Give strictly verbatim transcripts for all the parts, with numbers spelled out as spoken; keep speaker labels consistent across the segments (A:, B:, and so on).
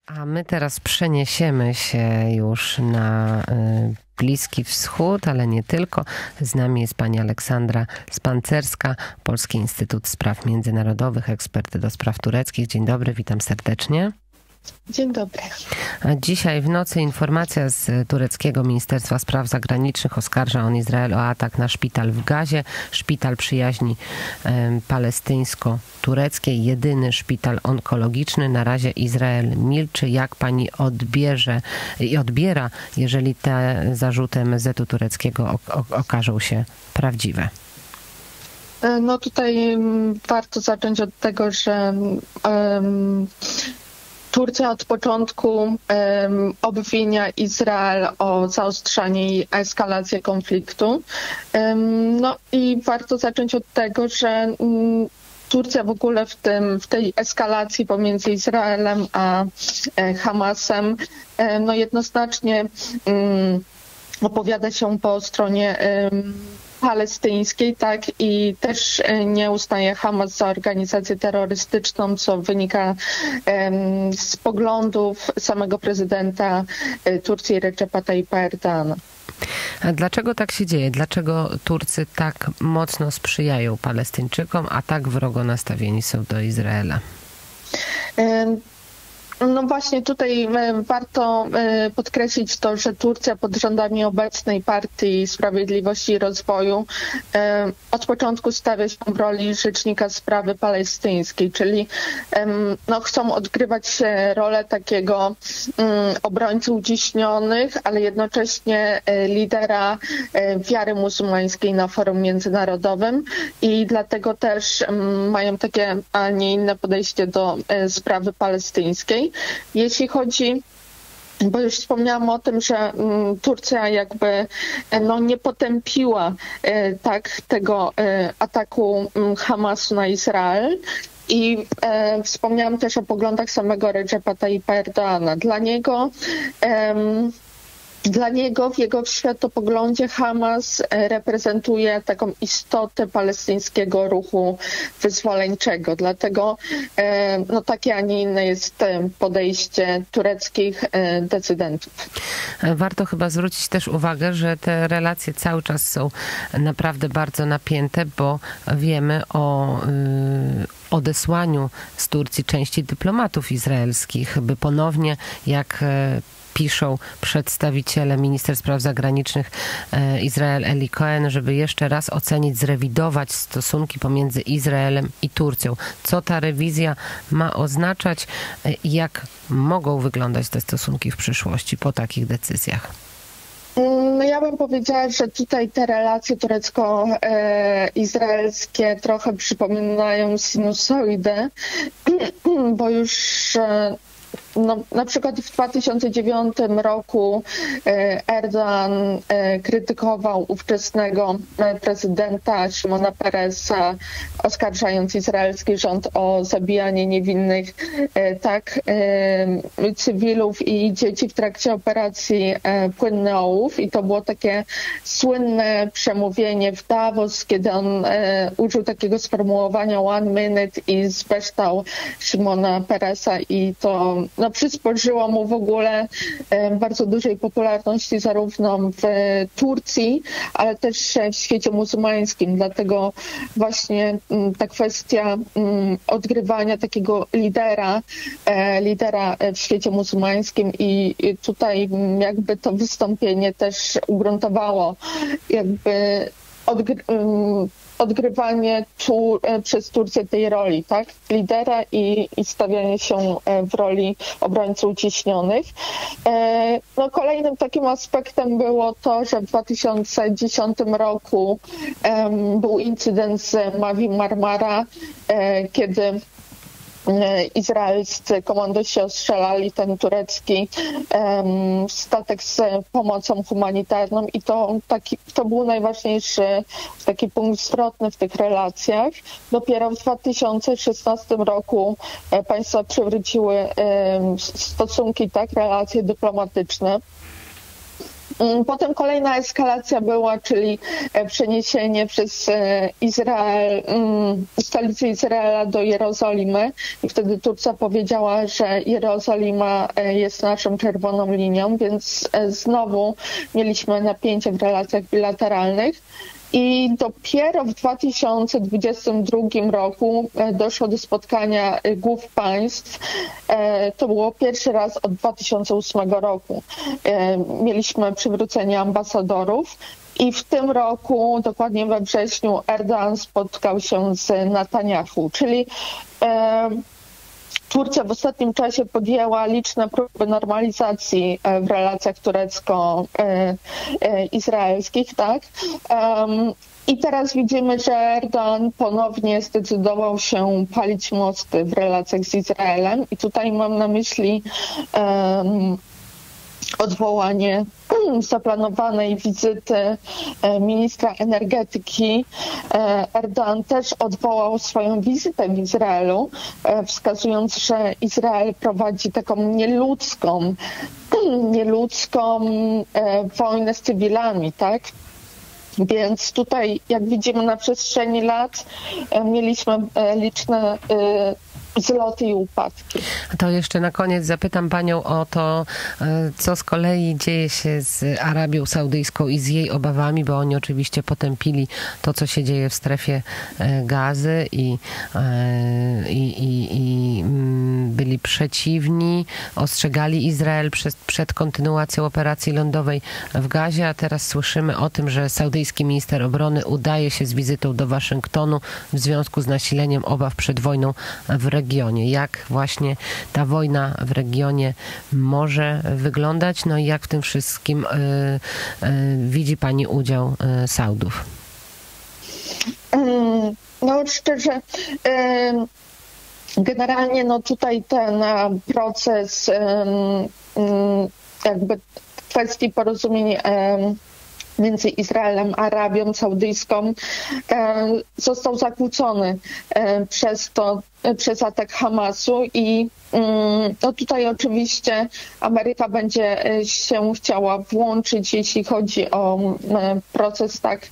A: A my teraz przeniesiemy się już na Bliski Wschód, ale nie tylko. Z nami jest pani Aleksandra Spancerska, Polski Instytut Spraw Międzynarodowych, ekspert do spraw tureckich. Dzień dobry, witam serdecznie.
B: Dzień dobry.
A: A dzisiaj w nocy informacja z tureckiego Ministerstwa Spraw Zagranicznych. Oskarża on Izrael o atak na szpital w Gazie. Szpital przyjaźni e, palestyńsko-tureckiej. Jedyny szpital onkologiczny. Na razie Izrael milczy. Jak pani odbierze i odbiera, jeżeli te zarzuty M S Z-u tureckiego okażą się prawdziwe?
B: No tutaj warto zacząć od tego, że um, Turcja od początku um, obwinia Izrael o zaostrzanie i eskalację konfliktu. Um, no i warto zacząć od tego, że um, Turcja w ogóle w, tym, w tej eskalacji pomiędzy Izraelem a e, Hamasem e, no jednoznacznie um, opowiada się po stronie um, palestyńskiej, tak, i też nie uznaje Hamas za organizację terrorystyczną, co wynika um, z poglądów samego prezydenta Turcji Recepa Tayyipa Erdogana.
A: A dlaczego tak się dzieje? Dlaczego Turcy tak mocno sprzyjają Palestyńczykom, a tak wrogo nastawieni są do Izraela?
B: Um, No właśnie tutaj warto podkreślić to, że Turcja pod rządami obecnej Partii Sprawiedliwości i Rozwoju od początku stawia się w roli rzecznika sprawy palestyńskiej, czyli no, chcą odgrywać rolę takiego obrońcy uciśnionych, ale jednocześnie lidera wiary muzułmańskiej na forum międzynarodowym i dlatego też mają takie, a nie inne podejście do sprawy palestyńskiej. Jeśli chodzi, bo już wspomniałam o tym, że um, Turcja jakby no, nie potępiła e, tak tego e, ataku um, Hamasu na Izrael. I e, wspomniałam też o poglądach samego Recepa Tayyipa Erdogana. Dla niego em, Dla niego w jego światopoglądzie Hamas reprezentuje taką istotę palestyńskiego ruchu wyzwoleńczego. Dlatego no, takie, a nie inne jest podejście tureckich decydentów.
A: Warto chyba zwrócić też uwagę, że te relacje cały czas są naprawdę bardzo napięte, bo wiemy o y, odesłaniu z Turcji części dyplomatów izraelskich, by ponownie, jak piszą przedstawiciele Ministerstw Spraw Zagranicznych Izrael Eli Cohen, żeby jeszcze raz ocenić, zrewidować stosunki pomiędzy Izraelem i Turcją. Co ta rewizja ma oznaczać i jak mogą wyglądać te stosunki w przyszłości po takich decyzjach?
B: No ja bym powiedziała, że tutaj te relacje turecko-izraelskie trochę przypominają sinusoidę, bo już No, na przykład w dwa tysiące dziewiątym roku Erdogan krytykował ówczesnego prezydenta Szymona Peresa, oskarżając izraelski rząd o zabijanie niewinnych tak cywilów i dzieci w trakcie operacji Płynny Ołów. I to było takie słynne przemówienie w Davos, kiedy on użył takiego sformułowania one minute i zbeształ Szymona Peresa i to no, przysporzyło mu w ogóle e, bardzo dużej popularności zarówno w Turcji, ale też w świecie muzułmańskim. Dlatego właśnie m, ta kwestia m, odgrywania takiego lidera, e, lidera w świecie muzułmańskim i, i tutaj m, jakby to wystąpienie też ugruntowało jakby odgry, m, odgrywanie tu, przez Turcję tej roli, tak? Lidera i, i stawianie się w roli obrońców uciśnionych. No, kolejnym takim aspektem było to, że w dwa tysiące dziesiątym roku um, był incydent z Mavi Marmara, um, kiedy izraelscy komandosi ostrzelali ten turecki um, statek z pomocą humanitarną i to, taki, to był najważniejszy taki punkt zwrotny w tych relacjach. Dopiero w dwa tysiące szesnastym roku e, państwa przywróciły e, stosunki, tak, relacje dyplomatyczne. Potem kolejna eskalacja była, czyli przeniesienie przez Izrael, stolicy Izraela do Jerozolimy i wtedy Turcja powiedziała, że Jerozolima jest naszą czerwoną linią, więc znowu mieliśmy napięcie w relacjach bilateralnych. I dopiero w dwa tysiące dwudziestym drugim roku doszło do spotkania głów państw. To było pierwszy raz od dwa tysiące ósmego roku. Mieliśmy przywrócenie ambasadorów i w tym roku, dokładnie we wrześniu, Erdoğan spotkał się z Netanyahu, czyli Turcja w ostatnim czasie podjęła liczne próby normalizacji w relacjach turecko-izraelskich, tak? I teraz widzimy, że Erdoğan ponownie zdecydował się palić mosty w relacjach z Izraelem i tutaj mam na myśli um, odwołanie zaplanowanej wizyty ministra energetyki. Erdoğan też odwołał swoją wizytę w Izraelu, wskazując, że Izrael prowadzi taką nieludzką, nieludzką wojnę z cywilami, tak? Więc tutaj, jak widzimy, na przestrzeni lat mieliśmy liczne wzloty i upadki.
A: To jeszcze na koniec zapytam panią o to, co z kolei dzieje się z Arabią Saudyjską i z jej obawami, bo oni oczywiście potępili to, co się dzieje w strefie Gazy i, i, i, i byli przeciwni, ostrzegali Izrael przed, przed kontynuacją operacji lądowej w Gazie, a teraz słyszymy o tym, że saudyjski minister obrony udaje się z wizytą do Waszyngtonu w związku z nasileniem obaw przed wojną w regionie. regionie. Jak właśnie ta wojna w regionie może wyglądać? No i jak w tym wszystkim y, y, widzi pani udział y, Saudów?
B: No szczerze, generalnie no tutaj ten proces jakby kwestii porozumień między Izraelem a Arabią Saudyjską został zakłócony przez to, przez atak Hamasu i no tutaj oczywiście Ameryka będzie się chciała włączyć, jeśli chodzi o proces tak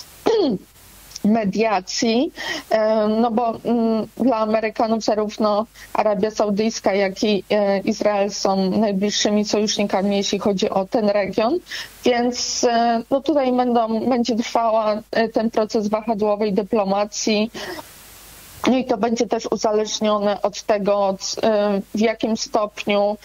B: mediacji, no bo dla Amerykanów zarówno Arabia Saudyjska, jak i Izrael są najbliższymi sojusznikami, jeśli chodzi o ten region, więc no tutaj będą, będzie trwała ten proces wahadłowej dyplomacji. No i to będzie też uzależnione od tego, w jakim stopniu um,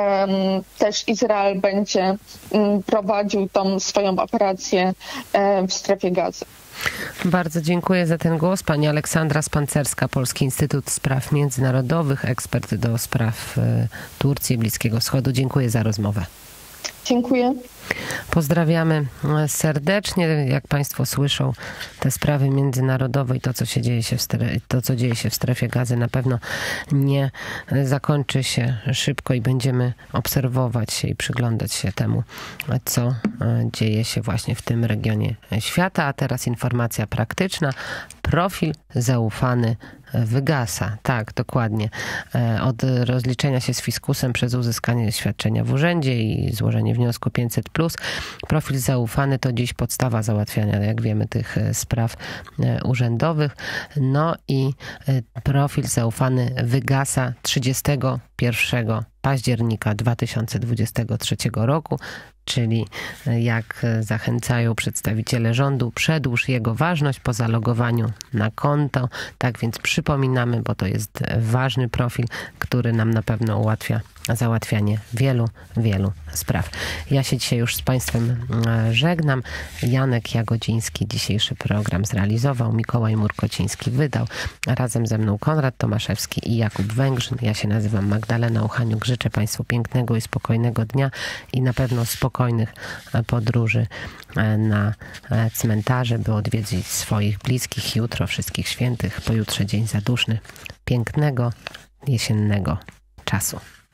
B: też Izrael będzie um, prowadził tą swoją operację um, w strefie Gazy.
A: Bardzo dziękuję za ten głos. Pani Aleksandra Spancerska, Polski Instytut Spraw Międzynarodowych, ekspert do spraw Turcji i Bliskiego Wschodu. Dziękuję za rozmowę.
B: Dziękuję.
A: Pozdrawiamy serdecznie. Jak Państwo słyszą, te sprawy międzynarodowe i to, co się dzieje się w strefie, to, co dzieje się w strefie Gazy, na pewno nie zakończy się szybko i będziemy obserwować się i przyglądać się temu, co dzieje się właśnie w tym regionie świata. A teraz informacja praktyczna. Profil zaufany wygasa. Tak, dokładnie. Od rozliczenia się z fiskusem przez uzyskanie świadczenia w urzędzie i złożenie wniosku pięćset plus. Profil zaufany to dziś podstawa załatwiania, jak wiemy, tych spraw urzędowych. No i profil zaufany wygasa trzydziestego pierwszego października dwa tysiące dwudziestego trzeciego roku, czyli jak zachęcają przedstawiciele rządu, przedłuż jego ważność po zalogowaniu na konto. Tak więc przypominamy, bo to jest ważny profil, który nam na pewno ułatwia załatwianie wielu, wielu spraw. Ja się dzisiaj już z Państwem żegnam. Janek Jagodziński dzisiejszy program zrealizował, Mikołaj Murkociński wydał, razem ze mną Konrad Tomaszewski i Jakub Węgrzyn. Ja się nazywam Magdalena Uchaniuk. Życzę Państwu pięknego i spokojnego dnia i na pewno spokojnych podróży na cmentarze, by odwiedzić swoich bliskich. Jutro Wszystkich Świętych, pojutrze Dzień Zaduszny. Pięknego, jesiennego czasu.